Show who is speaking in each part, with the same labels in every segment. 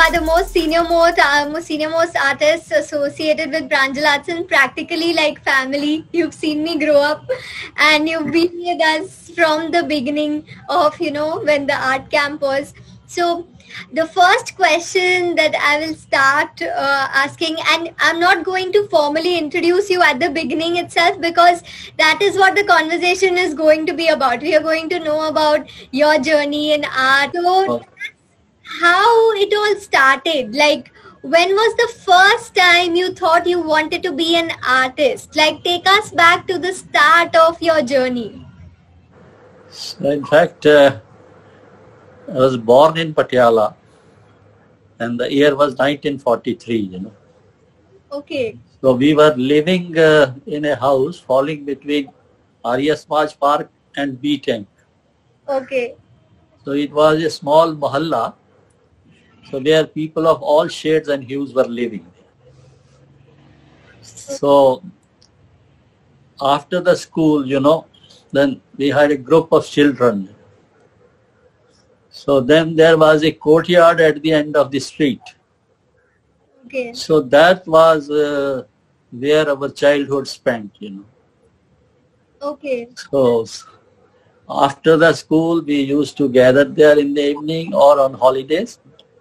Speaker 1: are the most senior most artists associated with Pranjal Arts, and practically like family. You've seen me grow up, and you've been with us from the beginning of when the art camp was. So the first question that I will start asking, and I'm not going to formally introduce you at the beginning itself, because that is what the conversation is going to be about. We are going to know about your journey in art. So, how it all started? Like, when was the first time you thought you wanted to be an artist? Like, take us back to the start of your journey.
Speaker 2: So in fact, I was born in Patiala, and the year was 1943.
Speaker 1: Okay.
Speaker 2: So we were living in a house falling between Arya Samaj Park and B Tank.
Speaker 1: Okay.
Speaker 2: So it was a small mohalla. So where people of all shades and hues were living. So after the school, then we had a group of children. So then there was a courtyard at the end of the street.
Speaker 1: Okay.
Speaker 2: So that was where our childhood spent.
Speaker 1: Okay.
Speaker 2: So after the school, we used to gather there in the evening or on holidays.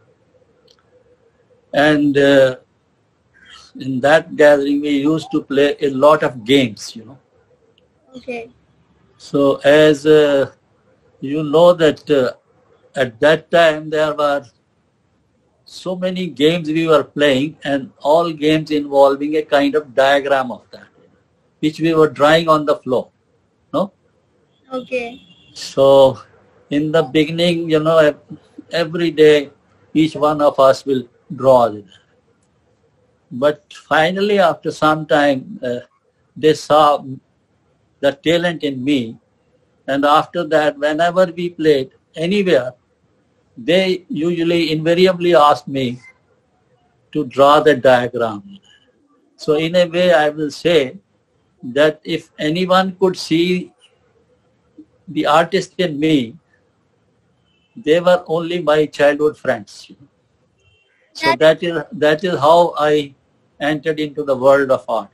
Speaker 2: And in that gathering, we used to play a lot of games.
Speaker 1: Okay.
Speaker 2: So as you know that at that time there were so many games we were playing, and all games involving a kind of diagram of that, which we were drawing on the floor. No?
Speaker 1: Okay.
Speaker 2: So in the beginning, every day each one of us will draw it. But finally, after some time, they saw the talent in me. And after that, whenever we played anywhere, they usually invariably asked me to draw the diagram. So in a way, I will say that if anyone could see the artist in me, they were only my childhood friends. So that is how I entered into the world of art.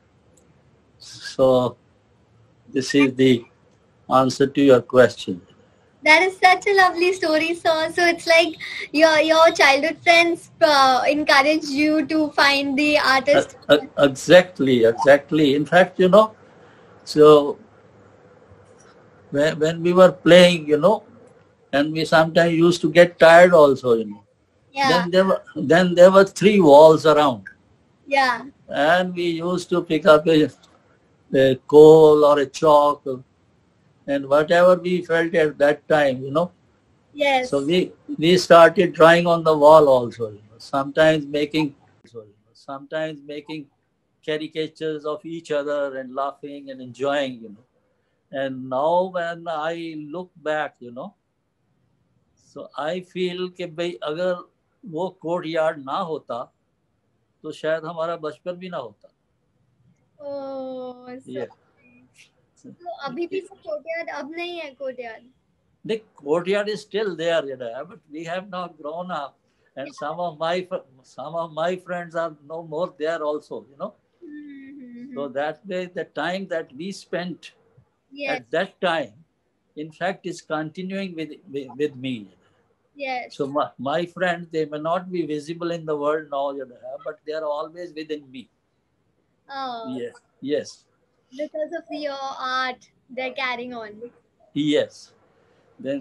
Speaker 2: So this is the answer to your question.
Speaker 1: That is such a lovely story, sir. So it's like your childhood friends encouraged you to find the artist.
Speaker 2: Exactly. In fact, so when we were playing, and we sometimes used to get tired also.
Speaker 1: Yeah.
Speaker 2: Then there were 3 walls around,
Speaker 1: Yeah.
Speaker 2: and we used to pick up a coal or a chalk, and whatever we felt at that time.
Speaker 1: Yes.
Speaker 2: So we started drawing on the wall also. Sometimes making caricatures of each other and laughing and enjoying. And now when I look back, so I feel कि भाई अगर वो court yard ना होता तो शायद हमारा बचपन भी ना होता.
Speaker 1: Oh, so
Speaker 2: Yeah.
Speaker 1: तो अभी भी वो कोर्टयार्ड अब नहीं है courtyard.
Speaker 2: The courtyard is still there, but we have now grown up, and some of my friends are no more there also. So that way, the time that we spent at that time, in fact, is continuing with me.
Speaker 1: Yes.
Speaker 2: So my friends, they may not be visible in the world now, but they are always within me.
Speaker 1: Oh.
Speaker 2: Yes.
Speaker 1: Because of your art, they're carrying on.
Speaker 2: Yes. Then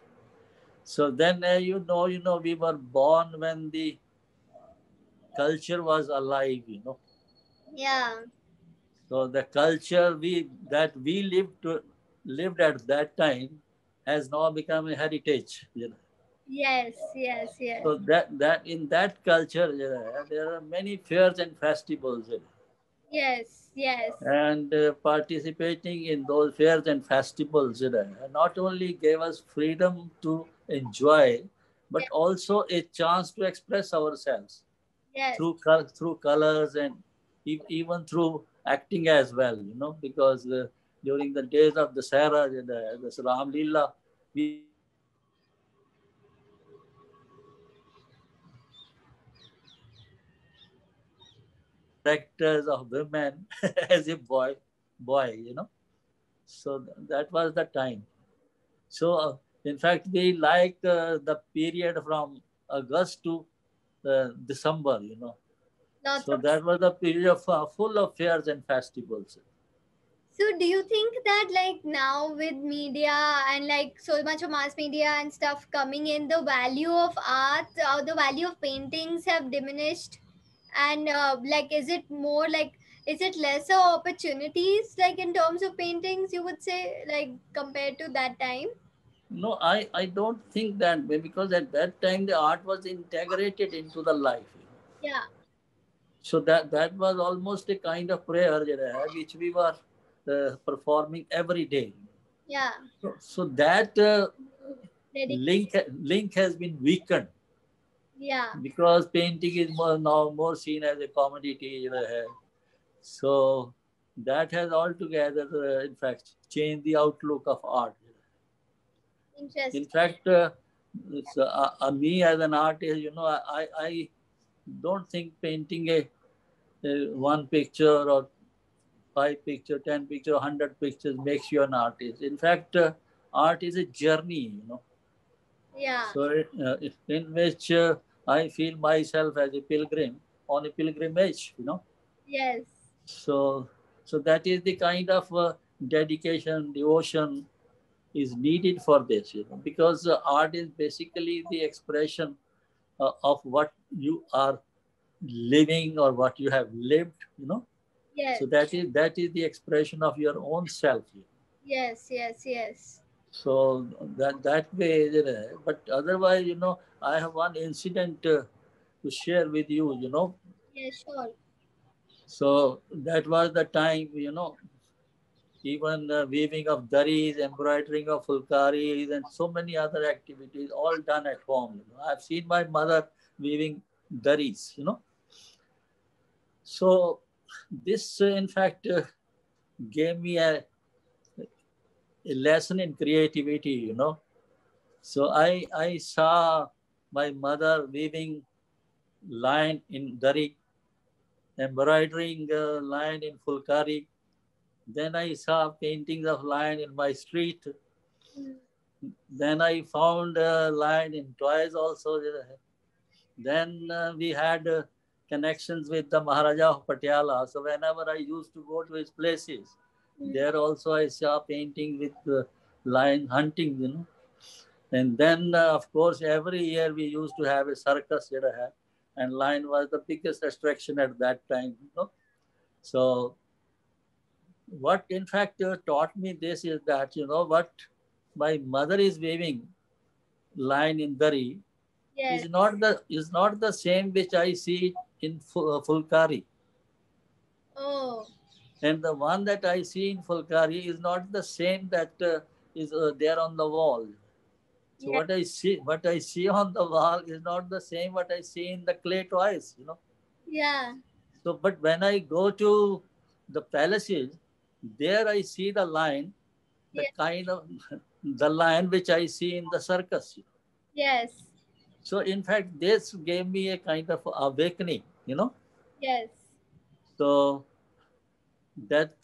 Speaker 2: we were born when the culture was alive.
Speaker 1: Yeah.
Speaker 2: So the culture that we lived at that time has now become a heritage.
Speaker 1: Yes.
Speaker 2: So that in that culture, there are many fairs and festivals.
Speaker 1: Yes.
Speaker 2: And participating in those fairs and festivals, not only gave us freedom to enjoy, but also a chance to express ourselves.
Speaker 1: Yes.
Speaker 2: Through colors and even through acting as well, because during the days of the Sahara, the Ram Leela, we characters of women as a boy. So that was the time. So in fact, we like the period from August to December.
Speaker 1: Lots
Speaker 2: So
Speaker 1: of.
Speaker 2: that was the period of full of fairs and festivals.
Speaker 1: So do you think that like now with media and like so much of mass media and stuff coming in, the value of art or the value of paintings have diminished? And like is it more like, is it lesser opportunities like in terms of paintings, you would say, like compared to that time?
Speaker 2: No, I don't think that way, because at that time the art was integrated into the life.
Speaker 1: Yeah.
Speaker 2: So that was almost a kind of prayer, which we were performing every day.
Speaker 1: Yeah.
Speaker 2: So that
Speaker 1: Dedication.
Speaker 2: link has been weakened,
Speaker 1: Yeah.
Speaker 2: because painting is now more seen as a commodity. So that has altogether, in fact, changed the outlook of art. In
Speaker 1: Interesting.
Speaker 2: fact, me as an artist, I don't think painting a one picture or five picture, 10 picture, 100 pictures makes you an artist. In fact, art is a journey.
Speaker 1: Yeah.
Speaker 2: So in which I feel myself as a pilgrim on a pilgrimage.
Speaker 1: Yes.
Speaker 2: So so that is the kind of dedication, devotion is needed for this, because art is basically the expression of what you are living or what you have lived.
Speaker 1: Yes.
Speaker 2: So that is the expression of your own self.
Speaker 1: Yes. Yes. Yes.
Speaker 2: So that way, but otherwise, I have one incident to share with you.
Speaker 1: Yeah, sure.
Speaker 2: So that was the time, even weaving of daris, embroidering of fulkaris, and so many other activities, all done at home. I've seen my mother weaving daris. So this, in fact, gave me a lesson in creativity. So I saw my mother weaving line in dari, embroidering line in fulkari. Then I saw paintings of line in my street.
Speaker 1: Mm.
Speaker 2: Then I found line in toys also. Then we had connections with the Maharaja of Patiala. So whenever I used to go to his places,
Speaker 1: Mm.
Speaker 2: there also I saw painting with lion hunting. And then, of course, every year we used to have a circus, and lion was the biggest attraction at that time. So what in fact taught me this is that, what my mother is weaving line in Dari
Speaker 1: Yes.
Speaker 2: is not the same which I see in Fulkari.
Speaker 1: Oh.
Speaker 2: And the one that I see in Fulkari is not the same that is there on the wall. So
Speaker 1: Yeah.
Speaker 2: what I see on the wall is not the same what I see in the clay toys.
Speaker 1: Yeah.
Speaker 2: So, but when I go to the palaces, there I see the lion, the
Speaker 1: Yeah.
Speaker 2: kind of the lion which I see in the circus.
Speaker 1: Yes.
Speaker 2: So, in fact, this gave me a kind of awakening.
Speaker 1: Yes.
Speaker 2: So that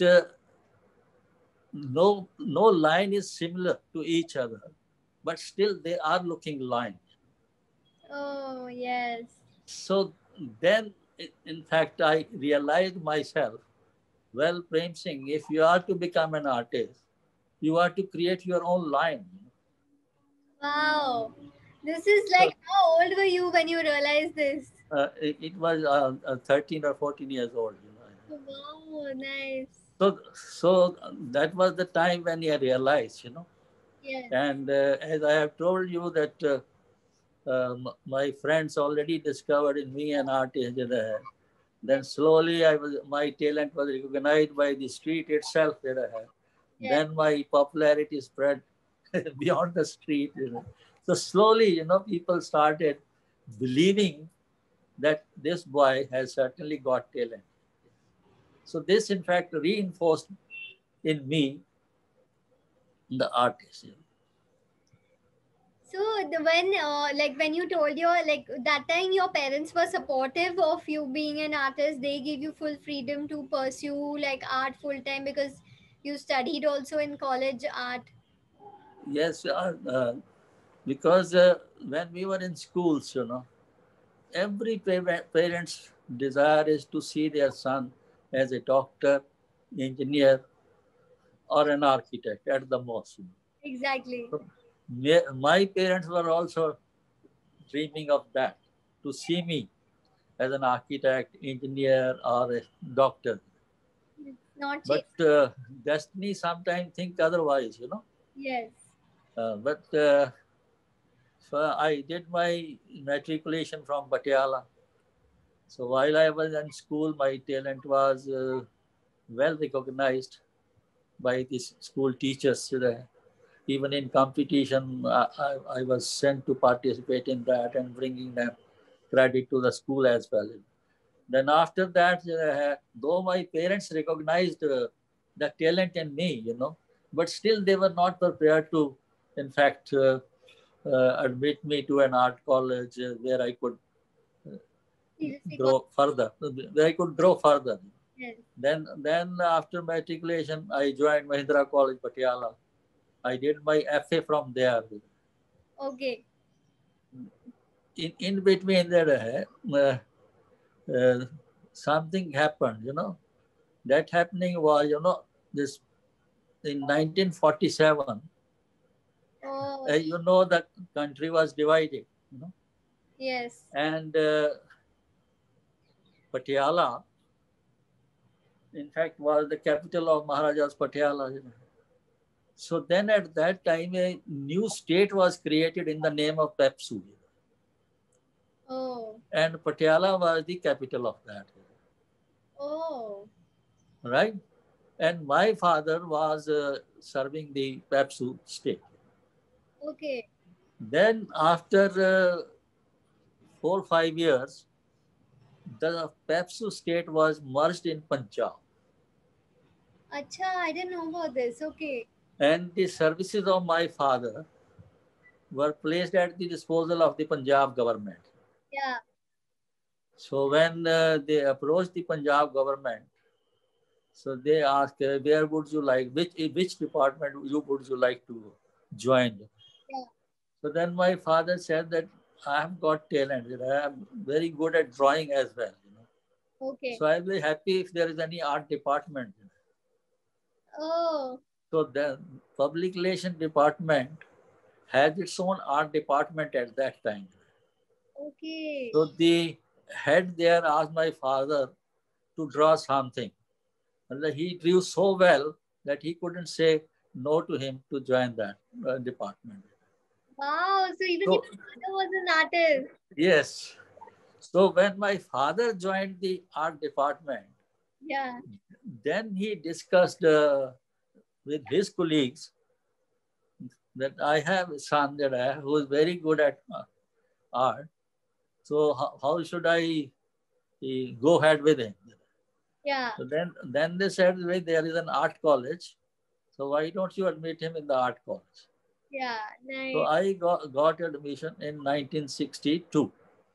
Speaker 2: no line is similar to each other, but still they are looking line.
Speaker 1: Oh, yes.
Speaker 2: So then, in fact, I realized myself, well, Prem Singh, if you are to become an artist, you are to create your own line.
Speaker 1: Wow. This is
Speaker 2: So
Speaker 1: like, how old were you when you realized this?
Speaker 2: it was 13 or 14 years old.
Speaker 1: Wow, nice.
Speaker 2: So that was the time when I realized.
Speaker 1: Yes.
Speaker 2: And as I have told you that my friends already discovered in me an artist. Then
Speaker 1: Yes.
Speaker 2: slowly my talent was recognized by the street itself.
Speaker 1: Yes.
Speaker 2: Then my popularity spread beyond the street. So slowly, people started believing that this boy has certainly got talent. So this, in fact, reinforced in me the artist.
Speaker 1: So when you told your like that time your parents were supportive of you being an artist, they give you full freedom to pursue like art full time because you studied also in college art.
Speaker 2: Yes, because when we were in schools, every parent's desire is to see their son as a doctor, engineer, or an architect at the most.
Speaker 1: Exactly.
Speaker 2: So, my parents were also dreaming of that, to see me as an architect, engineer, or a doctor.
Speaker 1: It's not
Speaker 2: But
Speaker 1: cheap.
Speaker 2: destiny sometimes think otherwise.
Speaker 1: Yes.
Speaker 2: But so I did my matriculation from Patiala. So while I was in school, my talent was well recognized by the school teachers. Even in competition, I was sent to participate in that and bringing them credit to the school as well. Then after that, though my parents recognized the talent in me, but still they were not prepared to, in fact, admit me to an art college where I could
Speaker 1: Seriously,
Speaker 2: grow further, where I could grow further.
Speaker 1: yes.
Speaker 2: Then after matriculation, I joined Mahindra College, Patiala. I did my FA from there.
Speaker 1: Okay.
Speaker 2: In between there, uh, something happened. That happening was, this in 1947.
Speaker 1: Oh,
Speaker 2: The country was divided,
Speaker 1: yes.
Speaker 2: and Patiala, in fact, was the capital of Maharajas Patiala. So then at that time, a new state was created in the name of Pepsu,
Speaker 1: Oh.
Speaker 2: and Patiala was the capital of that,
Speaker 1: Oh.
Speaker 2: right? And my father was serving the Pepsu state.
Speaker 1: Okay.
Speaker 2: Then after 4 or 5 years, the Pepsu state was merged in Punjab,
Speaker 1: Acha, I didn't know about this. Okay.
Speaker 2: and the services of my father were placed at the disposal of the Punjab government.
Speaker 1: Yeah.
Speaker 2: So when they approached the Punjab government, so they asked, where would you like, which department would you like to join?
Speaker 1: Yeah.
Speaker 2: So then my father said that I have got talent. I am very good at drawing as well.
Speaker 1: Okay.
Speaker 2: So I'll be happy if there is any art department.
Speaker 1: Oh.
Speaker 2: So the public relation department has its own art department at that time.
Speaker 1: Okay.
Speaker 2: So the head there asked my father to draw something. And he drew so well that he couldn't say no to him to join that department.
Speaker 1: Wow. So even your
Speaker 2: So
Speaker 1: father was an artist.
Speaker 2: yes. So when my father joined the art department,
Speaker 1: Yeah.
Speaker 2: then he discussed with his colleagues that I have a son who is very good at art. So how should I go ahead with him?
Speaker 1: Yeah.
Speaker 2: So then they said, "Well, there is an art college. So why don't you admit him in the art college?"
Speaker 1: Yeah.
Speaker 2: So
Speaker 1: Nice.
Speaker 2: I got admission in 1962.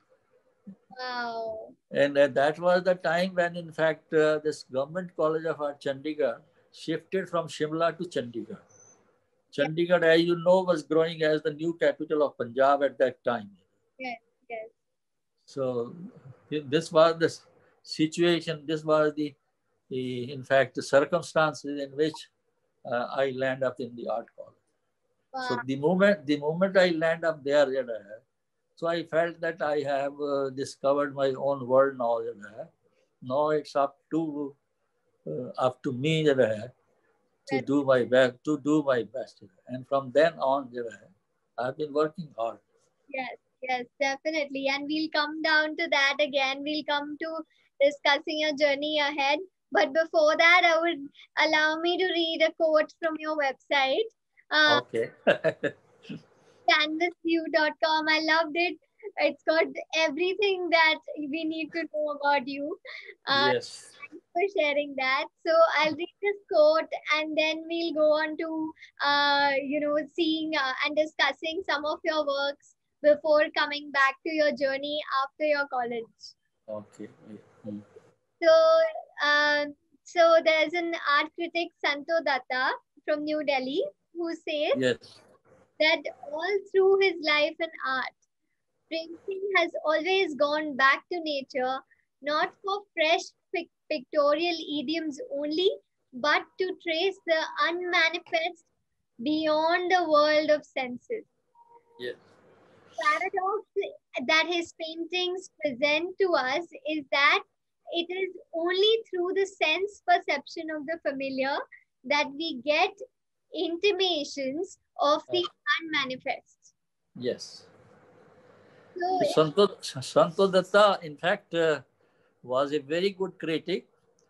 Speaker 1: Wow.
Speaker 2: And that was the time when, in fact, this Government College of Art, Chandigarh, shifted from Shimla to Chandigarh.
Speaker 1: Yeah.
Speaker 2: Chandigarh, as you know, was growing as the new capital of Punjab at that time.
Speaker 1: Yes. Yes.
Speaker 2: So this was the situation, this was in fact, the circumstances in which I land up in the art college. So
Speaker 1: Wow.
Speaker 2: the moment I land up there, so I felt that I have discovered my own world now. Now it's up to me to
Speaker 1: That,
Speaker 2: do my best, and from then on, I've been working hard.
Speaker 1: yes. Yes. Definitely. And we'll come down to that again. We'll come to discussing your journey ahead. But before that, I would allow me to read a quote from your website. Uh,
Speaker 2: Okay.
Speaker 1: canvasview.com. I loved it. It's got everything that we need to know about you. Uh,
Speaker 2: Yes.
Speaker 1: for sharing that. So I'll read this quote and then we'll go on to, seeing and discussing some of your works before coming back to your journey after your college.
Speaker 2: Okay. Mm.
Speaker 1: So, so there's an art critic, Santo Datta from New Delhi, who says
Speaker 2: Yes.
Speaker 1: that all through his life in art, Premsingh has always gone back to nature, not for fresh pictorial idioms only, but to trace the unmanifest beyond the world of senses.
Speaker 2: Yes.
Speaker 1: Paradox that his paintings present to us is that it is only through the sense perception of the familiar that we get intimations of
Speaker 2: Uh,
Speaker 1: the unmanifest.
Speaker 2: yes.
Speaker 1: So,
Speaker 2: Santo Datta, in fact, was a very good critic.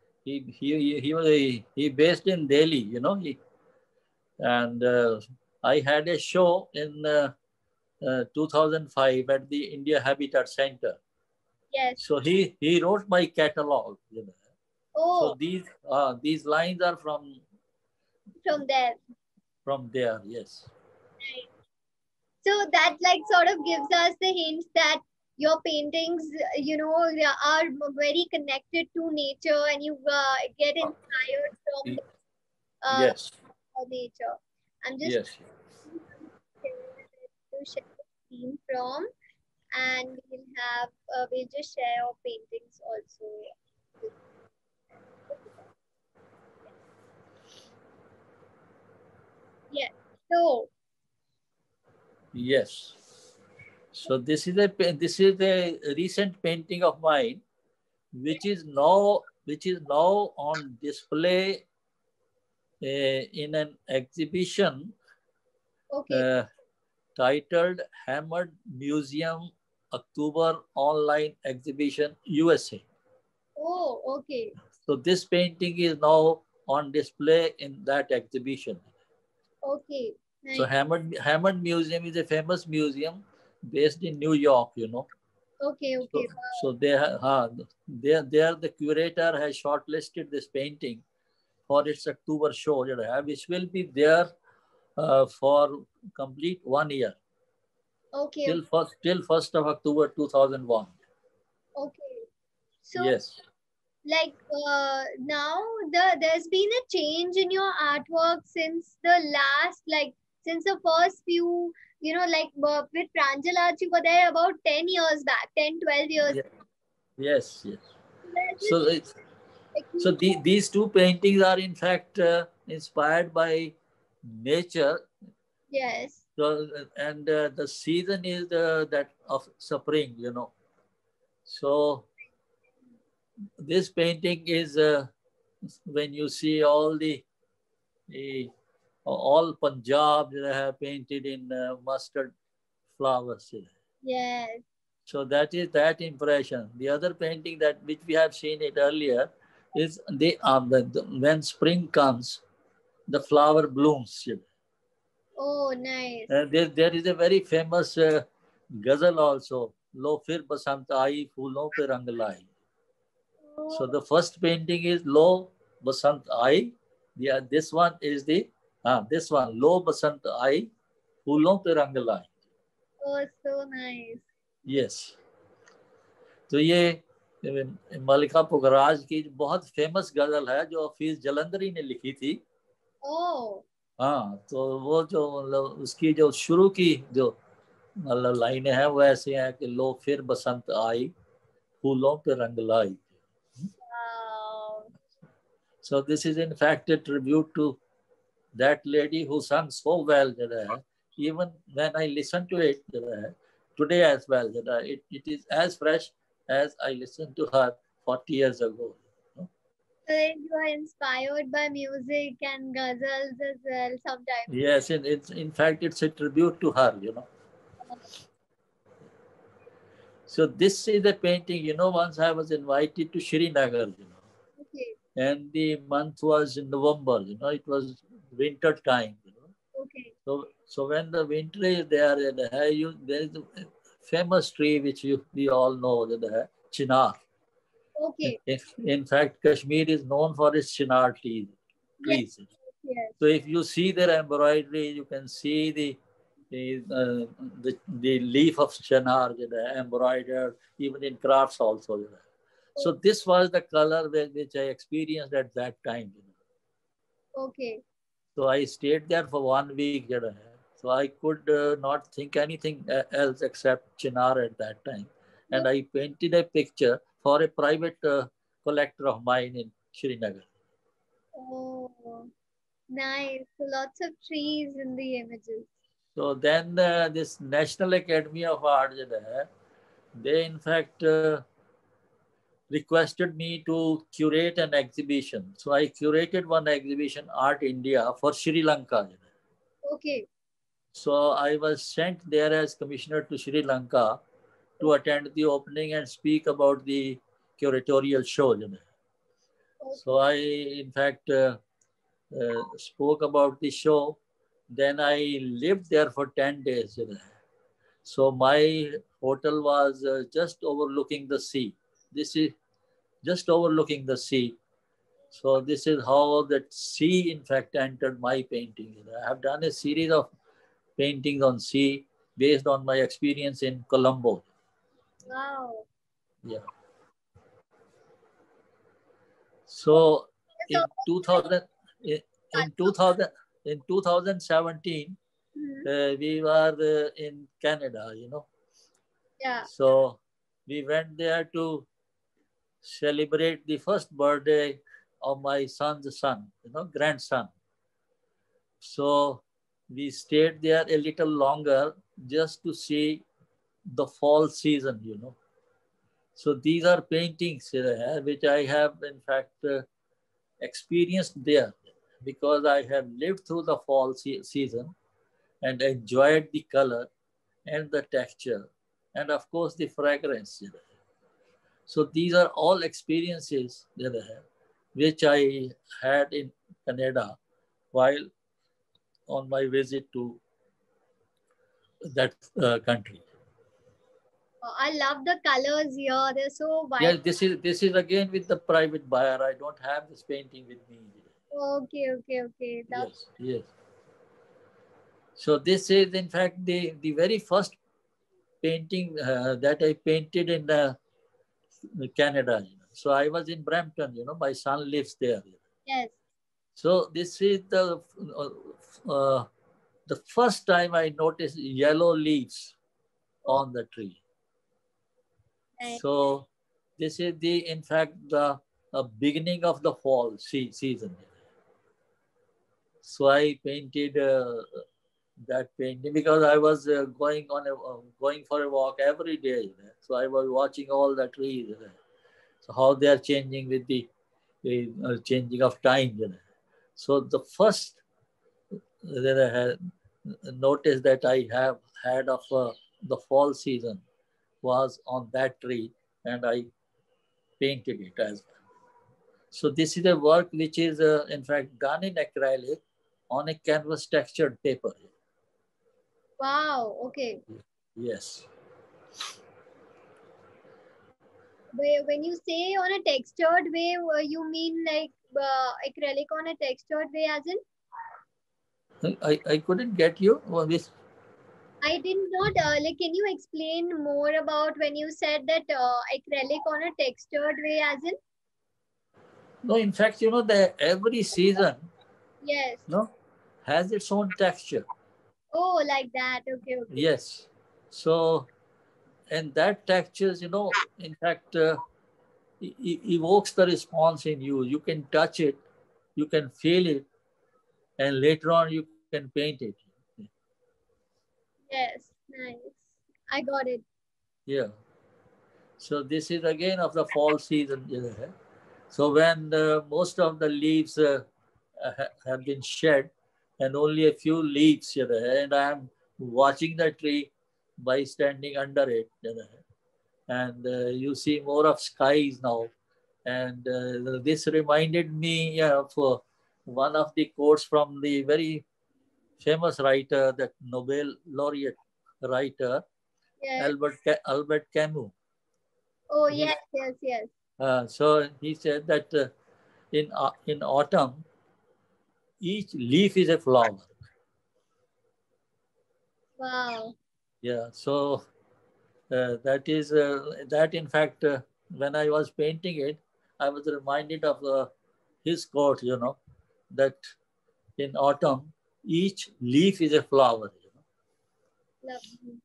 Speaker 2: He based in Delhi, and I had a show in 2005 at the India Habitat Center.
Speaker 1: yes.
Speaker 2: So he wrote my catalog. So
Speaker 1: Oh,
Speaker 2: these lines are
Speaker 1: from there.
Speaker 2: from there. Yes.
Speaker 1: Right. So that like sort of gives us the hint that your paintings, they are very connected to nature and you get
Speaker 2: Uh,
Speaker 1: inspired from
Speaker 2: y-
Speaker 1: the
Speaker 2: yes.
Speaker 1: nature. I'm just
Speaker 2: Yes.
Speaker 1: to share the screen from, and we'll just share our paintings also. Yes. So
Speaker 2: Yes. So this is a recent painting of mine, which is now on display in an exhibition
Speaker 1: okay.
Speaker 2: uh, titled Hammered Museum October Online Exhibition USA.
Speaker 1: Oh, okay.
Speaker 2: So this painting is now on display in that exhibition.
Speaker 1: Okay.
Speaker 2: So
Speaker 1: Nice.
Speaker 2: Hammond Museum is a famous museum based in New York.
Speaker 1: Okay.
Speaker 2: So,
Speaker 1: Okay.
Speaker 2: so they are the curator has shortlisted this painting for its October show, which will be there for complete 1 year
Speaker 1: Okay.
Speaker 2: till first of October 2001.
Speaker 1: Okay. So
Speaker 2: Yes,
Speaker 1: like now there's been a change in your artwork since the last like since the first few with Pranjal Arts you were there about 10 years back, 10-12 years.
Speaker 2: yes, yes, yes.
Speaker 1: There's
Speaker 2: So
Speaker 1: this
Speaker 2: it's so
Speaker 1: technique.
Speaker 2: these two paintings are in fact inspired by nature.
Speaker 1: Yes.
Speaker 2: So and the season is that of spring. So this painting is when you see the all Punjab have painted in mustard flowers.
Speaker 1: Yes.
Speaker 2: So that is that impression. The other painting that which we have seen it earlier is when spring comes, the flower blooms.
Speaker 1: Oh, nice.
Speaker 2: There is a very famous ghazal also. Lo fir basant aayi, phoolon pe rang लाई. So
Speaker 1: Oh,
Speaker 2: the first painting is Lo Basant Ai. This one is this one Lo Basant Ai, फूलों पे रंग लाए.
Speaker 1: oh, so nice.
Speaker 2: Yes. तो ये मलिका पुखराज की बहुत famous गजल है जो हफीज जलंधरी ने लिखी थी.
Speaker 1: Oh,
Speaker 2: हाँ, तो वो जो मतलब उसकी जो शुरू की जो मतलब लाइनें हैं वो ऐसे हैं कि लो फिर बसंत आई, फूलों पे रंग लाई.
Speaker 1: wow.
Speaker 2: So this is in fact a tribute to that lady who sang so well. Even when I listen to it today as well, it is as fresh as I listened to her 40 years ago.
Speaker 1: So you are inspired by music and ghazals as well sometimes.
Speaker 2: Yes, and in fact it's a tribute to her. So this is a painting. Once I was invited to Srinagar.
Speaker 1: Okay,
Speaker 2: And the month was in November. It was winter time.
Speaker 1: okay.
Speaker 2: So when the winter is there, there is a famous tree which we all know, Chinar.
Speaker 1: Okay.
Speaker 2: In fact, Kashmir is known for its chinar
Speaker 1: Yes.
Speaker 2: trees.
Speaker 1: Yes.
Speaker 2: So if you see their embroidery, you can see the leaf of chinar embroidered, even in crafts also. So this was the color which I experienced at that time.
Speaker 1: Okay.
Speaker 2: So I stayed there for 1 week. So I could not think anything else except chinar at that time. And I painted a picture for a private collector of mine in Srinagar.
Speaker 1: Oh, nice. So lots of trees in the images.
Speaker 2: So then this National Academy of Art, they in fact requested me to curate an exhibition. So I curated one exhibition, Art India, for Sri Lanka.
Speaker 1: Okay.
Speaker 2: So I was sent there as commissioner to Sri Lanka to attend the opening and speak about the curatorial show. So I, in fact, spoke about the show. Then I lived there for 10 days. So my hotel was just overlooking the sea. This is just overlooking the sea. So this is how that sea, in fact, entered my painting. I have done a series of paintings on sea based on my experience in Colombo.
Speaker 1: Wow.
Speaker 2: Yeah. So
Speaker 1: So,
Speaker 2: in 2000, in in 2000, in 2017,
Speaker 1: mhm.
Speaker 2: we were in Canada.
Speaker 1: Yeah.
Speaker 2: So we went there to celebrate the first birthday of my son's son, grandson. So we stayed there a little longer just to see the fall season. So these are paintings which I have in fact experienced there because I have lived through the fall season and enjoyed the color and the texture and of course the fragrance. So these are all experiences which I had in Canada while on my visit to that country.
Speaker 1: I love the colors here. They're so
Speaker 2: Yes,
Speaker 1: vibrant.
Speaker 2: this is again with the private buyer. I don't have this painting with me.
Speaker 1: Okay, okay, okay. That's
Speaker 2: Yes, yes. So this is in fact the very first painting that I painted in Canada. So I was in Brampton. My son lives there.
Speaker 1: yes.
Speaker 2: So this is the first time I noticed yellow leaves
Speaker 1: Oh,
Speaker 2: on the tree.
Speaker 1: nice.
Speaker 2: So this is in fact the beginning of the fall season. So I painted that painting because I was going for a walk every day. So I was watching all the trees. So how they are changing with the changing of time. So the first that I had noticed that I have had of the fall season was on that tree, and I painted it as well. So this is a work which is in fact done in acrylic on a canvas textured paper.
Speaker 1: Wow. Okay.
Speaker 2: Yes.
Speaker 1: When you say on a textured way, you mean like acrylic on a textured way, as in?
Speaker 2: I couldn't get you.
Speaker 1: I did not. Like, can you explain more about when you said that acrylic on a textured way, as in?
Speaker 2: No, in fact, the every season,
Speaker 1: Yes.
Speaker 2: no, has its own texture.
Speaker 1: Oh, like that. Okay, okay.
Speaker 2: Yes. So, and that textures, in fact, evokes the response in you. You can touch it, you can feel it, and later on you can paint it.
Speaker 1: Yes. Nice. I got it.
Speaker 2: Yeah. So this is again of the fall season. So when most of the leaves have been shed and only a few leaves, and I am watching the tree by standing under it, and you see more of skies now. And this reminded me of one of the quotes from the very famous writer, that Nobel laureate writer,
Speaker 1: Yes.
Speaker 2: Albert Camus.
Speaker 1: Oh,
Speaker 2: He,
Speaker 1: yes, yes, yes.
Speaker 2: So he said that in autumn, each leaf is a flower.
Speaker 1: Wow.
Speaker 2: Yeah. So that in fact, when I was painting it, I was reminded of his quote. That in autumn, each leaf is a flower.
Speaker 1: Lovely.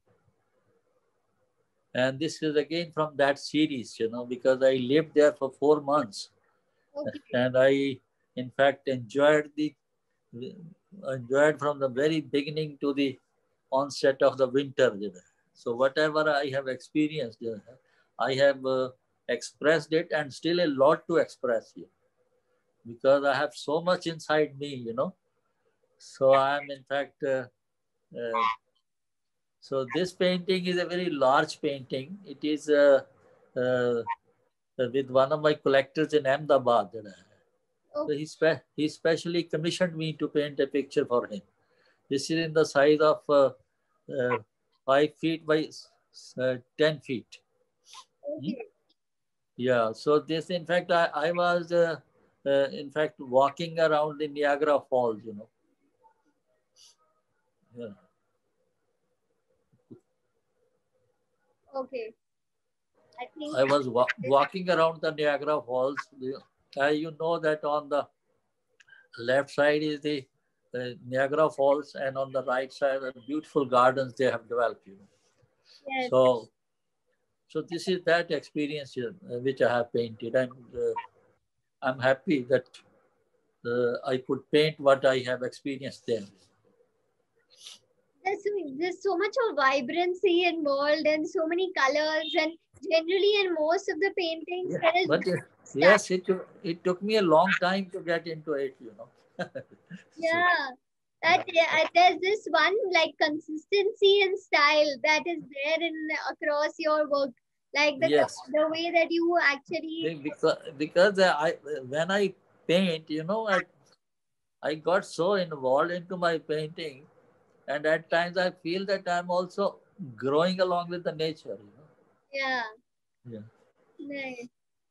Speaker 2: And this is again from that series, because I lived there for 4 months,
Speaker 1: Okay.
Speaker 2: and I, in fact, enjoyed from the very beginning to the onset of the winter. So whatever I have experienced, I have expressed it, and still a lot to express here, because I have so much inside me. So I am, in fact, uh, so this painting is a very large painting. It is uh, with one of my collectors in Ahmedabad. So
Speaker 1: Okay.
Speaker 2: he specially commissioned me to paint a picture for him. This is in the size of uh, 5 feet by 10 feet. Hmm?
Speaker 1: Okay.
Speaker 2: Yeah, so this, in fact, I was, in fact, walking around the Niagara Falls. Yeah.
Speaker 1: Okay. I think
Speaker 2: I was walking around the Niagara Falls. You know that on the left side is the Niagara Falls, and on the right side are beautiful gardens they have developed.
Speaker 1: yes.
Speaker 2: So this is that experience which I have painted, and I'm happy that I could paint what I have experienced there.
Speaker 1: There's so, there's so much of vibrancy involved and so many colors, and generally in most of the paintings
Speaker 2: Yeah,
Speaker 1: there is
Speaker 2: but
Speaker 1: style.
Speaker 2: yes, it took me a long time to get into it. So,
Speaker 1: Yeah, that there's this one like consistency and style that is there in across your work, like
Speaker 2: yes,
Speaker 1: the way that you actually.
Speaker 2: because when I paint, I got so involved into my painting, and at times I feel that I'm also growing along with the nature.
Speaker 1: Yeah,
Speaker 2: Yeah.
Speaker 1: nice.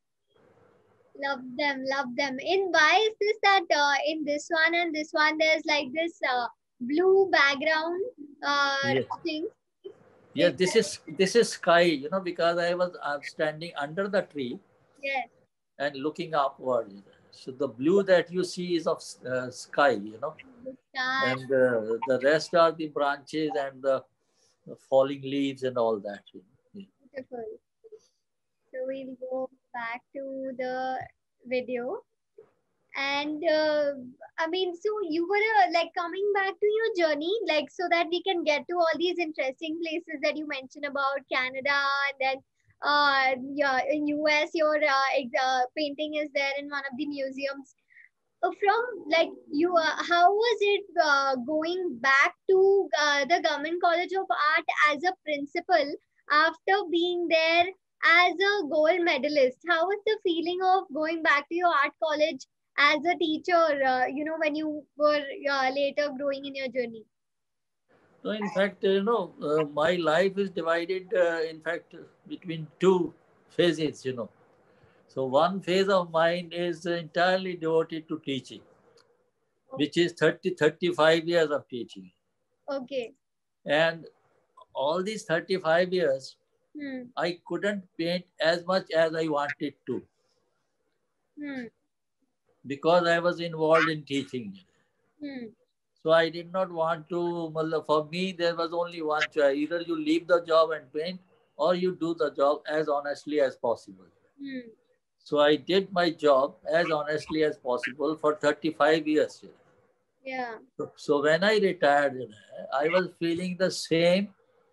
Speaker 1: Love them. In why is this that in this one and this one there's like this blue background
Speaker 2: Yes.
Speaker 1: thing.
Speaker 2: Yes,
Speaker 1: It,
Speaker 2: this is sky, because I'm standing under the tree
Speaker 1: yes,
Speaker 2: and looking upward. So the blue that you see is of sky,
Speaker 1: the sky,
Speaker 2: and the rest are the branches and the falling leaves and all that. Yeah.
Speaker 1: beautiful. So we'll go back to the video. And I mean, so you were like coming back to your journey, like so that we can get to all these interesting places that you mentioned about Canada, and then yeah, in US, your painting is there in one of the museums. From like you, how was it going back to the Government College of Art as a principal after being there as a gold medalist? How was the feeling of going back to your art college as a teacher, when you were later growing in your journey?
Speaker 2: So in fact, my life is divided, in fact, between two phases. So one phase of mine is entirely devoted to teaching, which is 35 years of teaching.
Speaker 1: Okay.
Speaker 2: And all these 35 years,
Speaker 1: Hmm.
Speaker 2: I couldn't paint as much as I wanted to,
Speaker 1: Hmm.
Speaker 2: because I was involved in teaching.
Speaker 1: Hmm.
Speaker 2: So I did not want to, for me, there was only one choice. Either you leave the job and paint, or you do the job as honestly as possible.
Speaker 1: Hmm.
Speaker 2: So I did my job as honestly as possible for 35 years.
Speaker 1: Yeah.
Speaker 2: So when I retired, I was feeling the same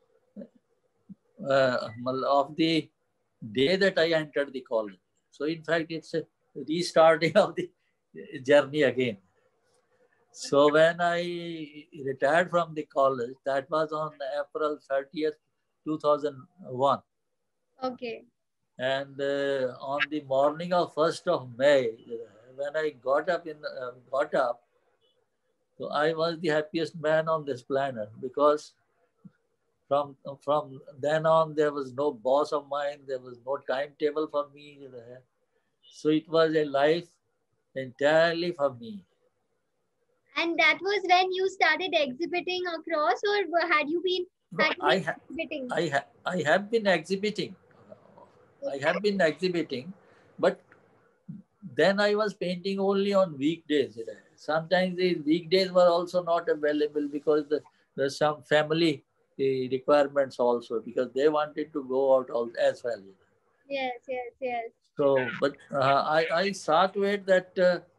Speaker 2: of the day that I entered the college. So in fact, it's a restarting of the journey again. So when I retired from the college, that was on April 30th, 2001.
Speaker 1: Okay.
Speaker 2: And on the morning of 1st of May, when I got up, so I was the happiest man on this planet, because from then on, there was no boss of mine. There was no timetable for me. So it was a life entirely for me.
Speaker 1: And that was when you started exhibiting across, or
Speaker 2: No,
Speaker 1: had you been exhibiting?
Speaker 2: I have been exhibiting. I have been exhibiting, but then I was painting only on weekdays. Sometimes the weekdays were also not available because there's some family requirements also, because they wanted to go out as well.
Speaker 1: Yes, yes, yes.
Speaker 2: So, but I saw to it that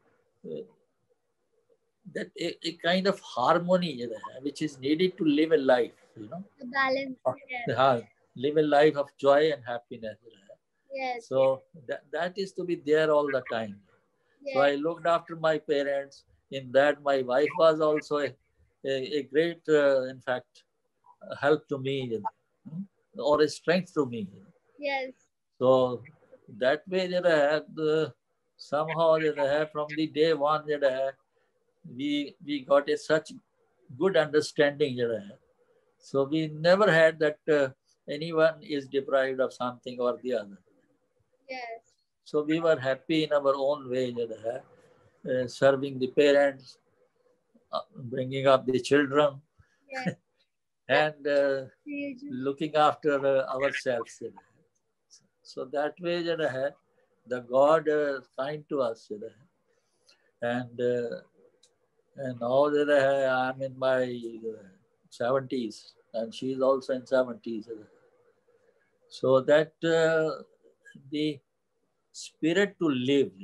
Speaker 2: a kind of harmony which is needed to live a life,
Speaker 1: The balance. Yes,
Speaker 2: live a life of joy and happiness.
Speaker 1: yes, yes,
Speaker 2: So that is to be there all the time. So
Speaker 1: yes.
Speaker 2: I looked after my parents. In that, my wife was also a great, in fact, help to me, or a strength to me.
Speaker 1: Yes.
Speaker 2: So that way, somehow from the day one, we got a such good understanding. So we never had that anyone is deprived of something or the other.
Speaker 1: Yes.
Speaker 2: So we were happy in our own way, serving the parents, bringing up the children,
Speaker 1: Yes.
Speaker 2: and
Speaker 1: Yes.
Speaker 2: looking after ourselves. So that way, the God kind to us. And now I'm in my 70s, and she's also in 70s. So that the spirit to live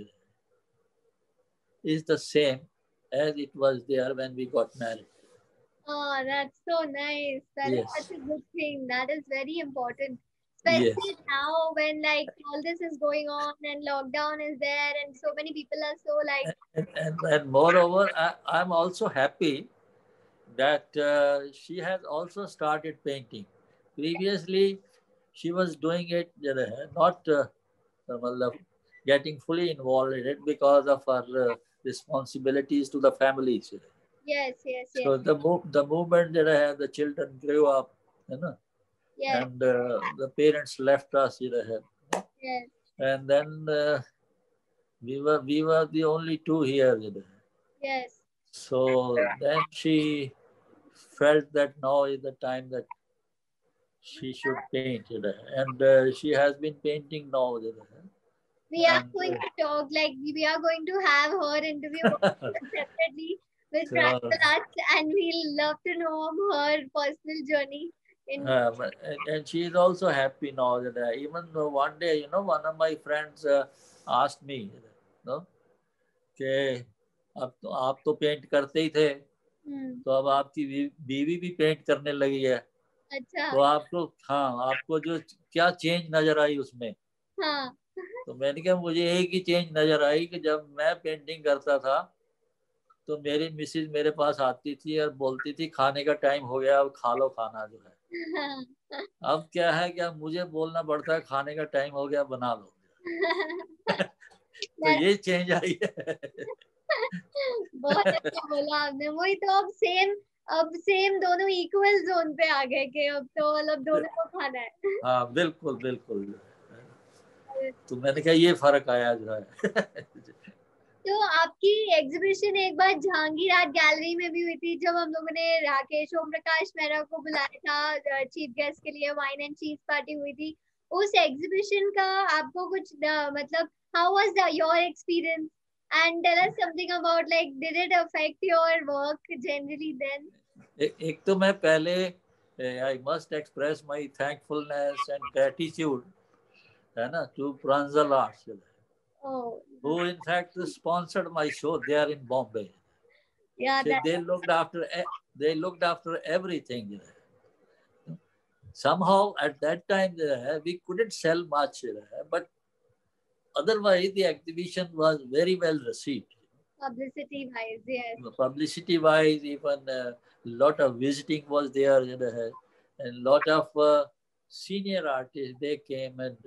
Speaker 2: is the same as it was there when we got married.
Speaker 1: Oh, that's so nice. That is
Speaker 2: Yes,
Speaker 1: such a good thing. That is very important.
Speaker 2: yes.
Speaker 1: Especially now when like all this is going on and lockdown is there and so many people are so like,
Speaker 2: And moreover, I'm also happy that she has also started painting. Previously, she was doing it, not matlab, getting fully involved in it because of her responsibilities to the families.
Speaker 1: yes, yes, yes,
Speaker 2: So the movement the children grew up,
Speaker 1: yes,
Speaker 2: and the parents left us,
Speaker 1: yes.
Speaker 2: and then we were the only two here.
Speaker 1: Yes.
Speaker 2: So then she felt that now is the time that she should paint, and she has been painting now,
Speaker 1: We are
Speaker 2: and
Speaker 1: going to talk, like we are going to have her interview separately with
Speaker 2: so,
Speaker 1: Pranjal Arts, and we'll love to know her personal journey in.
Speaker 2: and she is also happy now that even though one day, one of my friends asked me, no, कि आप तो paint करते ही थे,
Speaker 1: Hmm.
Speaker 2: तो अब आपकी बीवी भी पेंट करने लगी है,
Speaker 1: अच्छा.
Speaker 2: तो आपको, हाँ, आपको जो क्या चेंज नजर आई उसमें?
Speaker 1: हाँ.
Speaker 2: तो मैंने कहा मुझे एक ही चेंज नजर आई कि जब मैं पेंटिंग करता था तो मेरी मिसेज मेरे पास आती थी और बोलती थी खाने का टाइम हो गया, अब खा लो खाना जो है। अब क्या है कि अब मुझे बोलना पड़ता है खाने का टाइम हो गया, बना लो। तो
Speaker 1: That-
Speaker 2: ये चेंज आई है।
Speaker 1: बहुत अच्छा बोला आपने, वही तो अब सेम दोनों इक्वल जोन पे आ गए कि अब तो मतलब दोनों को खाना है।
Speaker 2: हाँ, बिल्कुल बिल्कुल। तो मैंने कहा ये फर्क आया जो है।
Speaker 1: तो आपकी एग्जीबिशन एक बार जहांगीर आर्ट गैलरी में भी हुई थी, जब हम लोगों ने राकेश ओम प्रकाश मेहरा को बुलाया था चीफ गेस्ट के लिए, वाइन एंड चीज पार्टी हुई थी। उस एग्जीबिशन का आपको कुछ मतलब how was the your experience, and tell us something about like did it affect your work generally then?
Speaker 2: एक तो मैं पहले I must express my thankfulness and gratitude, है ना, to Pranjal Arts,
Speaker 1: Oh,
Speaker 2: who in fact sponsored my show there in Bombay.
Speaker 1: yeah,
Speaker 2: So
Speaker 1: that.
Speaker 2: they looked after everything. Somehow at that time we couldn't sell much, but otherwise the exhibition was very well received.
Speaker 1: Publicity wise, yes.
Speaker 2: Publicity wise, even a lot of visiting was there, and lot of senior artists they came and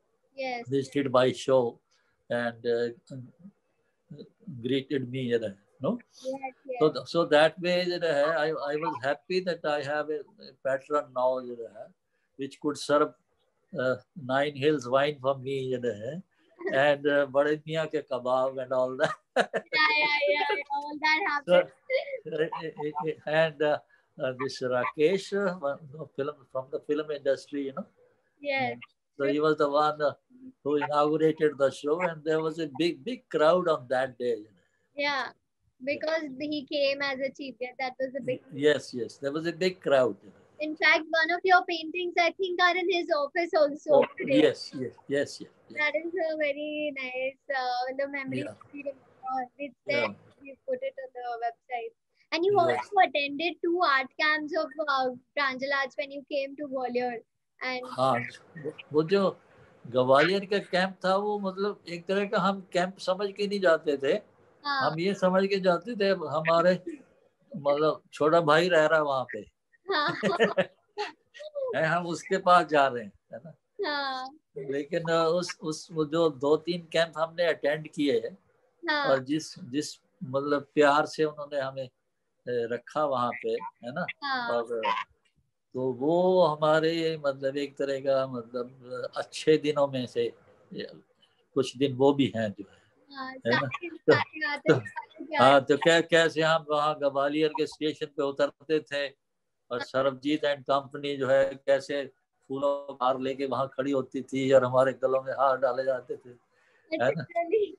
Speaker 1: Yes.
Speaker 2: visited my show and greeted me. No,
Speaker 1: Yes,
Speaker 2: so
Speaker 1: yes.
Speaker 2: so that way I was happy that I have a patron now which could serve Nine Hills wine for me and Bade Mian ke kebab and all that.
Speaker 1: Yeah, yeah, yeah, yeah. All that
Speaker 2: So,
Speaker 1: happened.
Speaker 2: and this Rakesh, from the film industry,
Speaker 1: Yes.
Speaker 2: So he was the one who inaugurated the show, and there was a big crowd on that day.
Speaker 1: Yeah.
Speaker 2: Yeah.
Speaker 1: Because he came as a chief guest. That was a big thing.
Speaker 2: Yes, yes, there was a big crowd.
Speaker 1: In fact, one of your paintings, I think, are in his office also
Speaker 2: Oh,
Speaker 1: today.
Speaker 2: yes, yes, yes, yes, yes.
Speaker 1: That is a very nice, the memory
Speaker 2: Yeah,
Speaker 1: we remember. It's there.
Speaker 2: yeah,
Speaker 1: We put it on the website. And you
Speaker 2: yes.
Speaker 1: also attended two art camps of Pranjal Arts when you came to Gwalior. And
Speaker 2: हाँ, वो जो ग्वालियर का camp था वो मतलब एक तरह का हम कैंप समझ के नहीं जाते थे।
Speaker 1: हाँ,
Speaker 2: हम ये समझ के जाते थे हमारे मतलब छोटा भाई रह रहा वहां पे
Speaker 1: हाँ,
Speaker 2: है, हम उसके पास जा रहे हैं, है ना।
Speaker 1: हाँ,
Speaker 2: लेकिन उस वो जो 2-3 कैंप हमने अटेंड किए हैं
Speaker 1: हाँ,
Speaker 2: और जिस जिस मतलब प्यार से उन्होंने हमें रखा वहां पे, है ना।
Speaker 1: हाँ,
Speaker 2: और तो वो हमारे मतलब एक तरह का मतलब अच्छे दिनों में से कुछ दिन वो भी हैं जो
Speaker 1: हाँ,
Speaker 2: है ना।
Speaker 1: सारे
Speaker 2: तो,
Speaker 1: सारे आते
Speaker 2: तो
Speaker 1: सारे प्यार।
Speaker 2: हाँ, तो कैसे हम वहाँ ग्वालियर के स्टेशन पे उतरते थे और सरबजीत एंड कंपनी जो है कैसे फूलों का हार लेके वहां खड़ी होती थी और हमारे गलों में हार डाले जाते थे, है ना।
Speaker 1: Literally.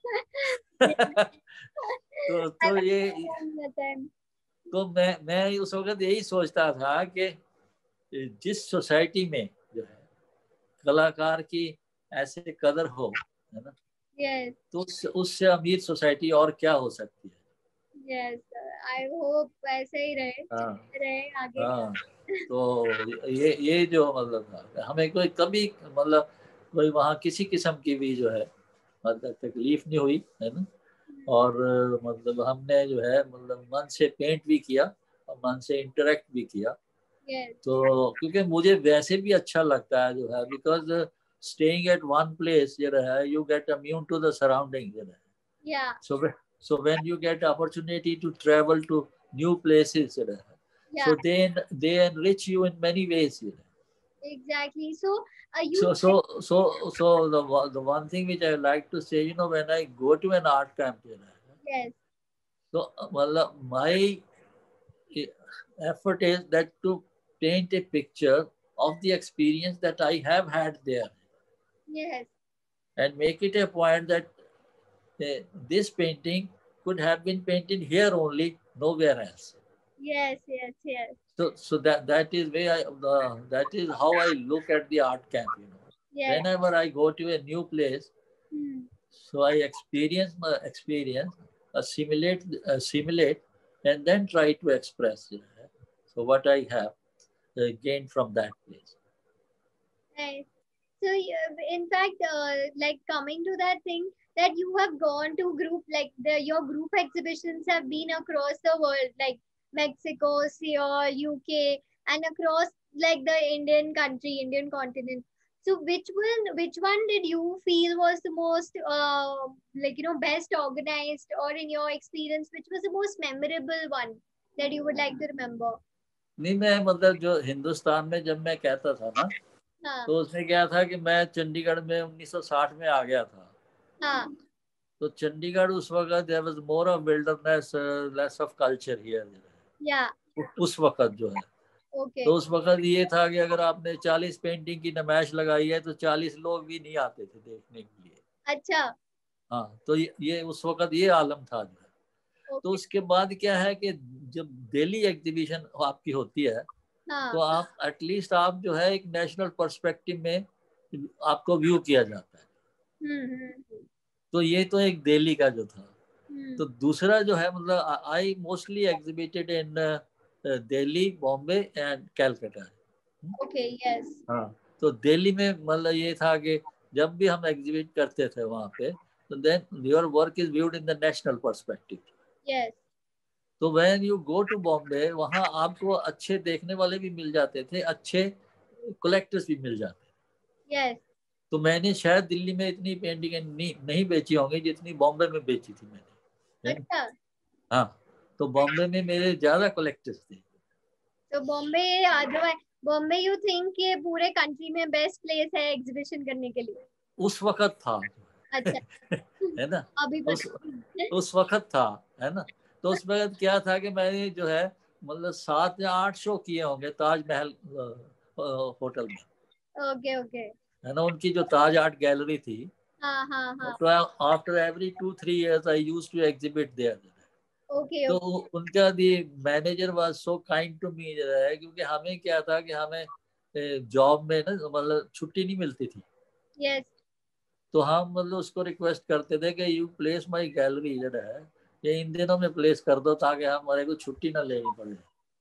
Speaker 1: I
Speaker 2: तो ये
Speaker 1: remember that time.
Speaker 2: तो मैं उस वक्त यही सोचता था कि जिस सोसाइटी में जो है कलाकार की ऐसे कदर हो, है ना,
Speaker 1: Yes,
Speaker 2: तो उससे अमीर सोसाइटी और क्या हो सकती है।
Speaker 1: yes. I hope ऐसे ही रहे,
Speaker 2: हाँ,
Speaker 1: चलते रहे आगे।
Speaker 2: हाँ। तो ये जो मतलब था, हमें कोई कभी मतलब कोई वहाँ किसी किस्म की भी जो है मतलब तकलीफ नहीं हुई, है ना। और मतलब हमने जो है मतलब मन से पेंट भी किया और मन से इंटरेक्ट भी किया।
Speaker 1: Yes,
Speaker 2: तो क्योंकि मुझे वैसे भी अच्छा लगता है जो है because staying at one place जो है you get immune to the surrounding जो है।
Speaker 1: yeah,
Speaker 2: So when you get opportunity to travel to new places,
Speaker 1: yeah,
Speaker 2: so they enrich you in many ways.
Speaker 1: exactly. So, you
Speaker 2: So
Speaker 1: said,
Speaker 2: so so the one thing which I like to say, when I go to an art camp,
Speaker 1: yes,
Speaker 2: so my effort is that to paint a picture of the experience that I have had there
Speaker 1: yes,
Speaker 2: and make it a point that this painting could have been painted here only, nowhere else.
Speaker 1: yes, yes, yes,
Speaker 2: So that is way that is how I look at the art camp.
Speaker 1: yes.
Speaker 2: Whenever I go to a new place,
Speaker 1: Hmm.
Speaker 2: so I experience my experience, assimilate, and then try to express. So what I have gained from that place.
Speaker 1: Right. So, in fact, like coming to that thing that you have gone to group, like your group exhibitions have been across the world, like Mexico, Seoul, UK, and across like the Indian country, Indian continent. So, which one did you feel was the most, like best organized, or in your experience, which was the most memorable one that you would like to remember?
Speaker 2: नहीं, मैं मतलब जो हिंदुस्तान में जब मैं कहता था ना,
Speaker 1: हाँ,
Speaker 2: तो उसमें क्या था कि मैं चंडीगढ़ में 1960 में आ गया था।
Speaker 1: हाँ,
Speaker 2: तो चंडीगढ़ उस वक्त there was more of wilderness, less of culture
Speaker 1: yeah,
Speaker 2: here उस वक्त जो है। तो
Speaker 1: okay,
Speaker 2: उस वक्त ये था कि अगर आपने 40 पेंटिंग की नुमाइश लगाई है तो 40 लोग भी नहीं आते थे देखने के लिए।
Speaker 1: अच्छा,
Speaker 2: हाँ, तो ये उस वक्त ये आलम था जो है। तो
Speaker 1: okay,
Speaker 2: उसके बाद क्या है कि जब दिल्ली एग्जीबिशन आपकी होती है तो
Speaker 1: हाँ,
Speaker 2: आप एटलीस्ट आप जो है एक नेशनल पर्सपेक्टिव में आपको व्यू किया जाता है।
Speaker 1: हम्म,
Speaker 2: तो ये तो एक दिल्ली का जो था।
Speaker 1: हम्म,
Speaker 2: तो दूसरा जो है मतलब I mostly exhibited in Delhi, Bombay and Calcutta.
Speaker 1: okay, yes,
Speaker 2: हाँ, तो दिल्ली में मतलब ये था कि जब भी हम एग्जिबिट करते थे वहाँ पे, तो then your work is viewed in the national perspective.
Speaker 1: yes,
Speaker 2: तो when you go to Bombay, वहाँ आपको अच्छे देखने वाले भी मिल जाते थे, अच्छे कलेक्टर्स भी मिल जाते थे।
Speaker 1: yes,
Speaker 2: तो मैंने शायद दिल्ली में इतनी पेंटिंग नहीं बेची होंगी जितनी बॉम्बे में बेची थी मैंने, है ना।
Speaker 1: अच्छा,
Speaker 2: हाँ, तो बॉम्बे में मेरे ज्यादा कलेक्टर्स थे।
Speaker 1: तो बॉम्बे, बॉम्बे यू थिंक ये पूरे कंट्री में बेस्ट प्लेस है एग्जीबिशन करने के लिए?
Speaker 2: उस वक्त था।
Speaker 1: अच्छा।
Speaker 2: है ना,
Speaker 1: अभी
Speaker 2: उस
Speaker 1: पता।
Speaker 2: उस वक्त था, है ना। तो उस वक्त क्या था कि मैंने जो है मतलब 7 या 8 शो किए होंगे ताजमहल होटल में,
Speaker 1: ओके ओके।
Speaker 2: है ना। उनकी जो ताज आर्ट गैलरी थी,
Speaker 1: हाँ हाँ हाँ।
Speaker 2: तो after every 2-3 years I used to exhibit there.
Speaker 1: Okay
Speaker 2: तो
Speaker 1: ओके।
Speaker 2: उनका the manager was so kind to me जो है, क्योंकि हमें क्या था कि हमें जॉब में ना मतलब छुट्टी नहीं मिलती थी।
Speaker 1: यस।
Speaker 2: तो हम मतलब उसको रिक्वेस्ट करते थे कि यू प्लेस माय गैलरी जो है ये इन दिनों में प्लेस कर दो, ताकि हमारे को छुट्टी ना लेनी पड़े।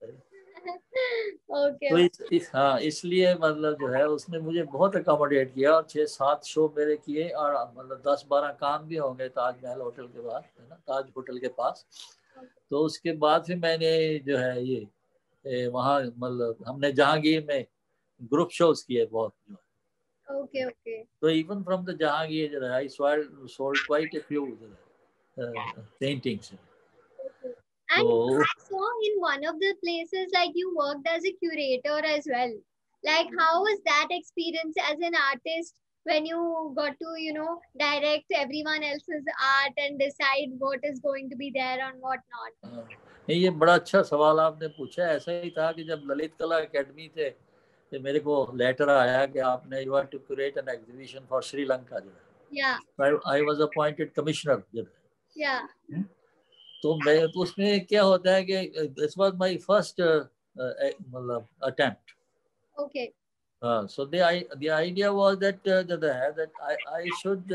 Speaker 1: ओके
Speaker 2: तो
Speaker 1: ओके।
Speaker 2: हाँ, इसलिए मतलब जो है उसने मुझे बहुत अकोमोडेट किया, और 6-7 शो मेरे किए, और मतलब 10-12 काम भी होंगे ताजमहल होटल के पास, है ना, ताज होटल के पास। तो उसके बाद फिर मैंने जो है ये वहाँ मतलब हमने जहांगीर में ग्रुप शोज किए बहुत जो है।
Speaker 1: Okay okay.
Speaker 2: So even from the Jahangir, I sold quite a few paintings.
Speaker 1: And
Speaker 2: So
Speaker 1: I saw in one of the places like you worked as a curator as well. Like how was that experience as an artist when you got to, direct everyone else's art and decide what is going to be there and what not?
Speaker 2: नहीं, ये बड़ा अच्छा सवाल आपने पूछा। ऐसा ही था कि जब ललित कला एकेडमी थे, तो मेरे को लेटर आया कि आपने you are to create an exhibition for Sri Lanka जो
Speaker 1: Yeah,
Speaker 2: है। आई वाज अपॉइंटेड कमिश्नर जो
Speaker 1: yeah.
Speaker 2: है। तो मैं तो उसमें क्या होता है कि दिस वाज माय फर्स्ट मतलब attempt.
Speaker 1: Okay.
Speaker 2: So the idea was that I should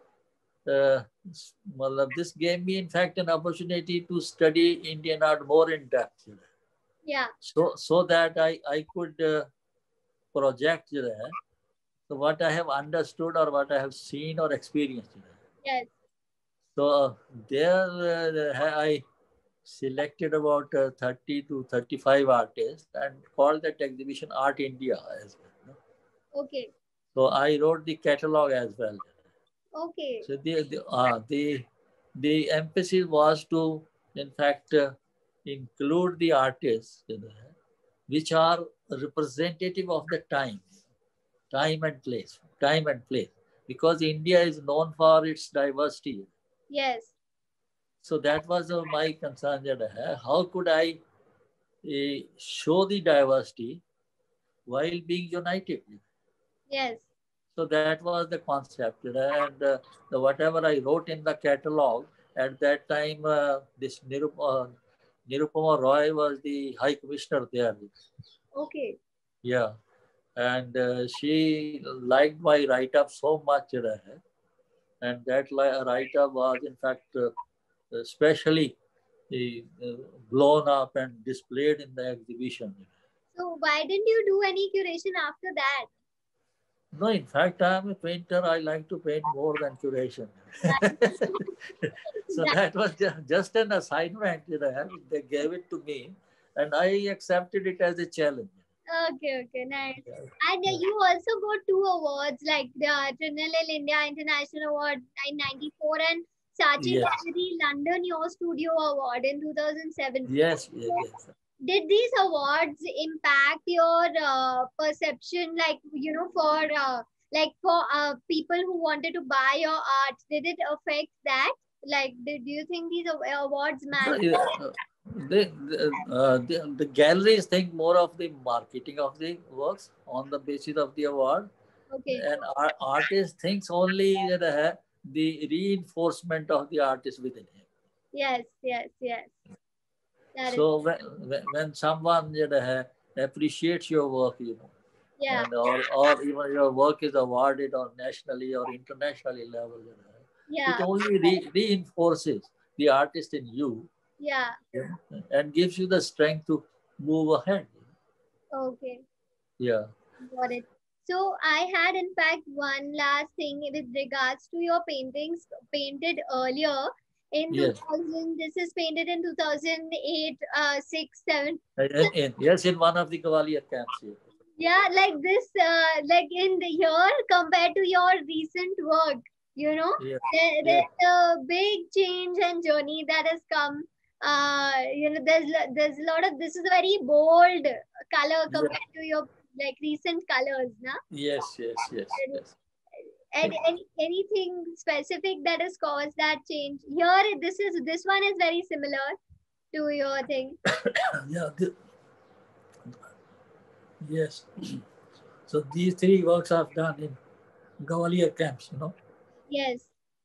Speaker 2: this gave me in fact an opportunity to study Indian art more in depth.
Speaker 1: Yeah.
Speaker 2: So that I could project so what I have understood or what I have seen or experienced.
Speaker 1: Yes.
Speaker 2: So there I selected about 30 to 35 artists and called that exhibition Art India as well.
Speaker 1: Okay.
Speaker 2: So I wrote the catalog as well.
Speaker 1: Okay.
Speaker 2: So the emphasis was to, in fact, include the artists, which are representative of the time and place, because India is known for its diversity.
Speaker 1: Yes.
Speaker 2: So that was my concern. How could I show the diversity while being united?
Speaker 1: Yes.
Speaker 2: So that was the concept, and whatever I wrote in the catalog at that time, this Nirupama Roy was the High Commissioner there.
Speaker 1: Okay.
Speaker 2: Yeah, and she liked my write-up so much, and that write-up was in fact specially uh, blown up and displayed in the exhibition.
Speaker 1: So why didn't you do any curation after that?
Speaker 2: No, in fact, I am a painter. I like to paint more than curation. So
Speaker 1: That,
Speaker 2: that was just an assignment, they gave it to me, and I accepted it as a challenge.
Speaker 1: okay, okay, nice.
Speaker 2: Yeah.
Speaker 1: And
Speaker 2: Yeah.
Speaker 1: you also got two awards, like the Trinalil India International Award in '94 and Sachi
Speaker 2: Yes,
Speaker 1: Gallery London Your Studio Award in 2007.
Speaker 2: yes, yes,
Speaker 1: So,
Speaker 2: yes.
Speaker 1: did these awards impact your perception, like for people who wanted to buy your art? Did it affect that? Like, did you think these awards
Speaker 2: No,
Speaker 1: matter?
Speaker 2: the galleries think more of the marketing of the works on the basis of the award,
Speaker 1: Okay.
Speaker 2: and artist thinks only the reinforcement of the artist within him.
Speaker 1: Yes, yes, yes. That is,
Speaker 2: So when someone appreciates your work,
Speaker 1: yeah,
Speaker 2: and or even your work is awarded on nationally or internationally level, it
Speaker 1: yeah,
Speaker 2: only reinforces the artist in you,
Speaker 1: yeah.
Speaker 2: and gives you the strength to move ahead.
Speaker 1: Okay,
Speaker 2: Yeah.
Speaker 1: got it. So I had, in fact, one last thing with regards to your paintings painted earlier in
Speaker 2: Yes.
Speaker 1: 2000. This is painted in 2008, 6, 7.
Speaker 2: Yes, in one of the Cavalier camps here.
Speaker 1: Yeah, like this, like in the year compared to your recent work,
Speaker 2: Yes.
Speaker 1: there's
Speaker 2: Yes.
Speaker 1: a big change and journey that has come there's a lot of, this is a very bold color
Speaker 2: Yeah.
Speaker 1: compared to your like recent colors, na?
Speaker 2: Yes, yes, yes, yes.
Speaker 1: And anything specific that has caused that change? Here, this one is very similar to your thing.
Speaker 2: Yeah, yes. So these three works I've done in Gwalior camps, you know.
Speaker 1: Yes.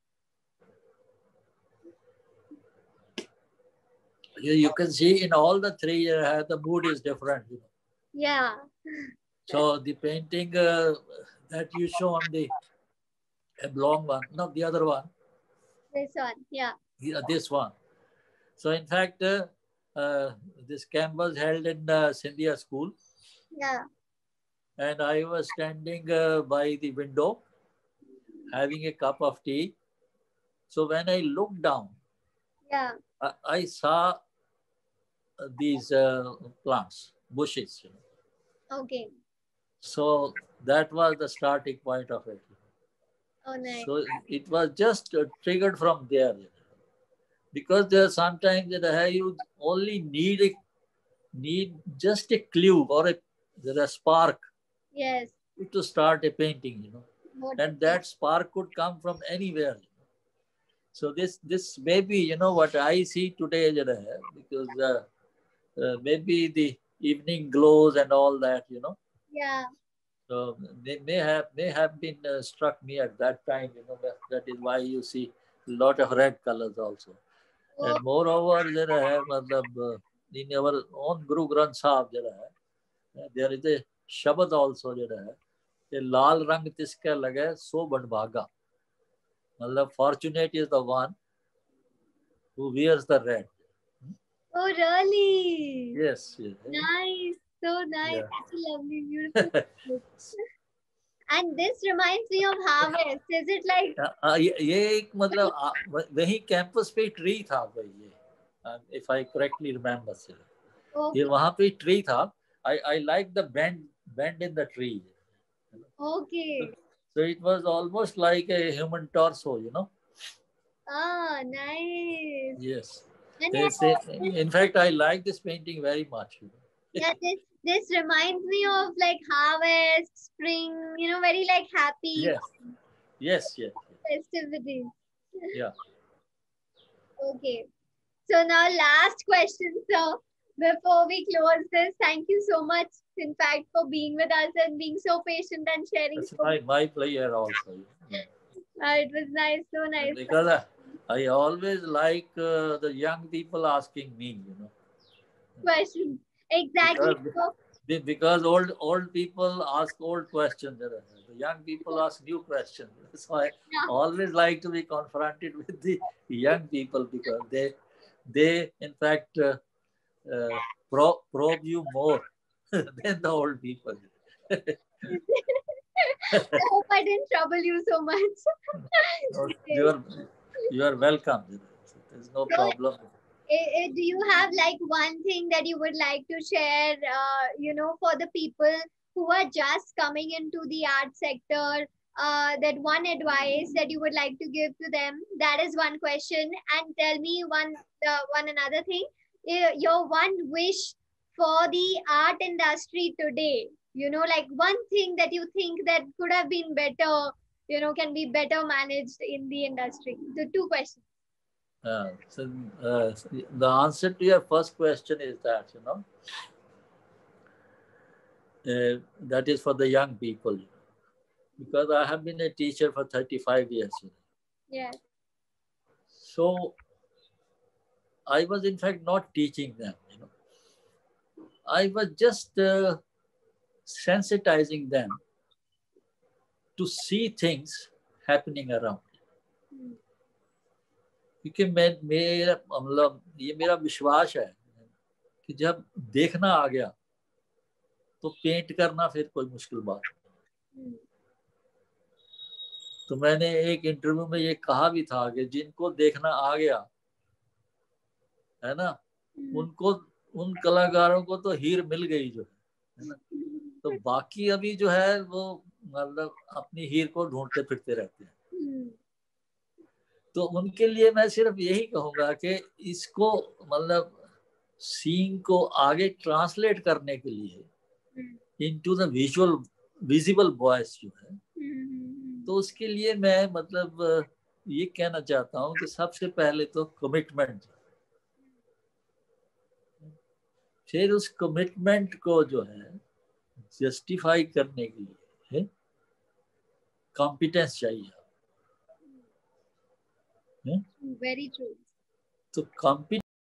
Speaker 2: You can see in all the three, the mood is different, you know.
Speaker 1: Yeah.
Speaker 2: So the painting that you show on the long one, no, the other one,
Speaker 1: This one. Yeah.
Speaker 2: this one. So in fact, this camp was held in Scindia School,
Speaker 1: Yeah.
Speaker 2: and I was standing by the window having a cup of tea. So when I looked down,
Speaker 1: Yeah.
Speaker 2: I saw these plants, bushes. You know.
Speaker 1: Okay.
Speaker 2: So that was the starting point of it.
Speaker 1: Oh, nice.
Speaker 2: So it was just triggered from there. You know. Because there are sometimes that you only need just a clue or a spark
Speaker 1: Yes.
Speaker 2: to start a painting, you know.
Speaker 1: What?
Speaker 2: And that spark could come from anywhere. You know. So this maybe, you know, what I see today, because maybe the evening glows and all that, you know.
Speaker 1: Yeah.
Speaker 2: So they may have been struck me at that time, you know. That is why you see a lot of red colors also.
Speaker 1: Oh,
Speaker 2: And moreover, in our own Guru Granth Sahib, there is a Shabad also, ये लाल रंग तिसका लगे सो बड़भागा मतलब fortunate is the one who wears the red.
Speaker 1: oh, really?
Speaker 2: Yes, yes.
Speaker 1: Nice. So nice.
Speaker 2: Yeah.
Speaker 1: Such a lovely, beautiful. And this reminds me of harvest. Is it like?
Speaker 2: ये एक मतलब वही campus पे tree था भाई ये if I correctly remember sir. ये
Speaker 1: Okay.
Speaker 2: वहाँ पे ट्री था. I like the bend in the tree.
Speaker 1: Okay.
Speaker 2: So it was almost like a human torso, you know.
Speaker 1: Ah, nice.
Speaker 2: Yes.
Speaker 1: And
Speaker 2: They say, in fact, I like this painting very much. You know.
Speaker 1: yeah, this reminds me of like harvest, spring, very like happy
Speaker 2: Yes, yes, yes,
Speaker 1: festivities.
Speaker 2: yeah.
Speaker 1: Okay. So now last question, sir. Before we close this, thank you so much, in fact, for being with us and being so patient and sharing.
Speaker 2: That's my player also. Yeah.
Speaker 1: It was nice, so nice.
Speaker 2: Because I always like the young people asking me, you know.
Speaker 1: Questions. Exactly.
Speaker 2: Because old people ask old questions. The young people ask new questions. So I always like to be confronted with the young people because they in fact probe you more than the old people.
Speaker 1: I hope I didn't trouble you so much.
Speaker 2: You are welcome. There's no problem.
Speaker 1: Do you have like one thing that you would like to share, for the people who are just coming into the art sector? That one advice that you would like to give to them? That is one question. And tell me one another thing. Your one wish for the art industry today. Like one thing that you think that could have been better. Can be better managed in the industry. The two questions.
Speaker 2: So the answer to your first question is that, that is for the young people. Because I have been a teacher for 35 years.
Speaker 1: Yeah.
Speaker 2: So I was in fact not teaching them. I was just sensitizing them to see things happening around. क्योंकि ये मेरा विश्वास है कि जब देखना आ गया तो पेंट करना फिर कोई मुश्किल बात नहीं. तो मैंने एक इंटरव्यू में ये कहा भी था कि जिनको देखना आ गया है ना, उनको उन कलाकारों को तो हीर मिल गई जो है ना. तो बाकी अभी जो है वो मतलब अपनी हीर को ढूंढते फिरते रहते हैं. तो उनके लिए मैं सिर्फ यही कहूंगा कि इसको मतलब सीन को आगे ट्रांसलेट करने के लिए into the visual visible voice जो है, तो उसके लिए मैं मतलब ये कहना चाहता हूँ कि सबसे पहले तो कमिटमेंट, फिर उस कमिटमेंट को जो है जस्टिफाई करने के लिए कॉम्पिटेंस चाहिए।
Speaker 1: Very true.
Speaker 2: तो कॉम्पिटेंस